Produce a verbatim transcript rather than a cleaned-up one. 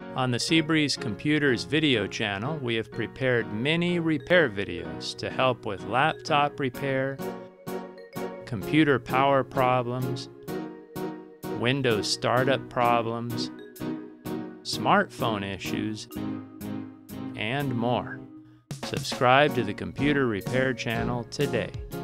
On the Seabreeze Computers video channel, we have prepared many repair videos to help with laptop repair, computer power problems, Windows startup problems, smartphone issues, and more. Subscribe to the Computer Repair channel today.